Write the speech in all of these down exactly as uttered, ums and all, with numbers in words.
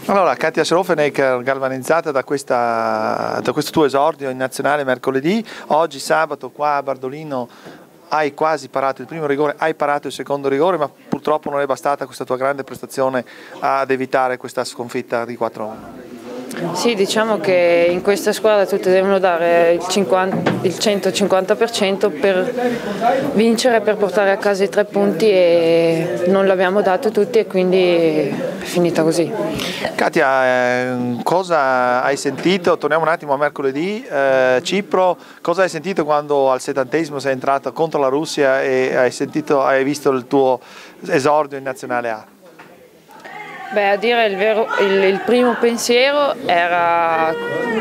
Allora, Katia Schrofenecker, galvanizzata da, questa, da questo tuo esordio in nazionale mercoledì, oggi sabato qua a Bardolino hai quasi parato il primo rigore, hai parato il secondo rigore, ma purtroppo non è bastata questa tua grande prestazione ad evitare questa sconfitta di quattro a uno. Sì, diciamo che in questa squadra tutte devono dare il, cinquanta, il centocinquanta per cento per vincere, per portare a casa i tre punti, e non l'abbiamo dato tutti e quindi è finita così. Katia, eh, cosa hai sentito? Torniamo un attimo a mercoledì, eh, Cipro, cosa hai sentito quando al settantesimo sei entrata contro la Russia e hai, sentito, hai visto il tuo esordio in Nazionale A? Beh, a dire il vero, il, il primo pensiero era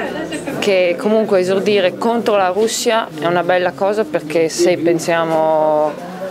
che comunque esordire contro la Russia è una bella cosa, perché se pensiamo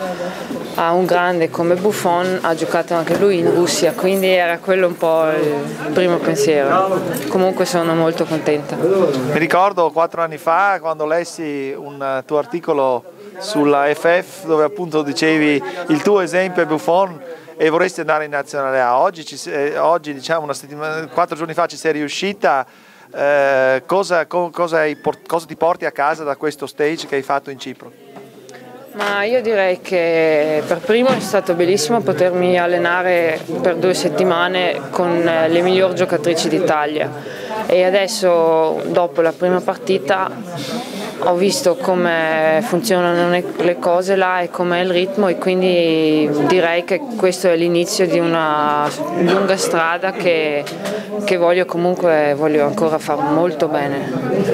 a un grande come Buffon, ha giocato anche lui in Russia, quindi era quello un po' il primo pensiero. Comunque sono molto contenta. Mi ricordo quattro anni fa quando lessi un tuo articolo sulla F F dove appunto dicevi il tuo esempio è Buffon e vorresti andare in Nazionale A. Oggi, ci, eh, oggi diciamo una settimana, quattro giorni fa ci sei riuscita, eh, cosa, co, cosa, hai, cosa ti porti a casa da questo stage che hai fatto in Cipro? Ma io direi che per primo è stato bellissimo potermi allenare per due settimane con le migliori giocatrici d'Italia, e adesso dopo la prima partita ho visto come funzionano le cose là e com'è il ritmo, e quindi direi che questo è l'inizio di una lunga strada che, che voglio comunque voglio ancora fare molto bene.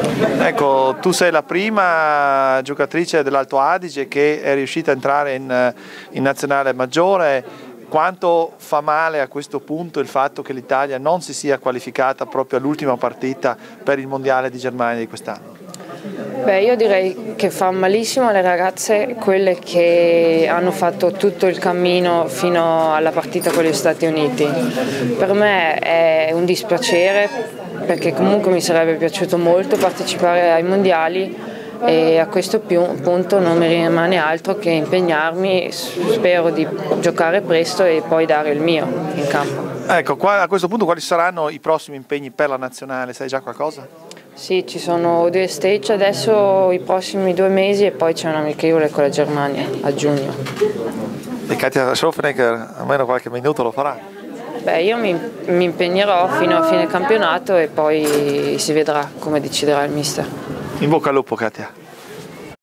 Ecco, tu sei la prima giocatrice dell'Alto Adige che è riuscita a entrare in, in nazionale maggiore. Quanto fa male a questo punto il fatto che l'Italia non si sia qualificata proprio all'ultima partita per il Mondiale di Germania di quest'anno? Beh, io direi che fa malissimo alle ragazze, quelle che hanno fatto tutto il cammino fino alla partita con gli Stati Uniti. Per me è un dispiacere, perché comunque mi sarebbe piaciuto molto partecipare ai mondiali, e a questo punto non mi rimane altro che impegnarmi. Spero di giocare presto e poi dare il mio in campo. Ecco, qua, a questo punto quali saranno i prossimi impegni per la nazionale? Sai già qualcosa? Sì, ci sono due stage adesso i prossimi due mesi, e poi c'è un amichevole con la Germania a giugno. E Katia Schrofenecker almeno qualche minuto lo farà? Beh, io mi, mi impegnerò fino a fine campionato e poi si vedrà come deciderà il mister. In bocca al lupo, Katia.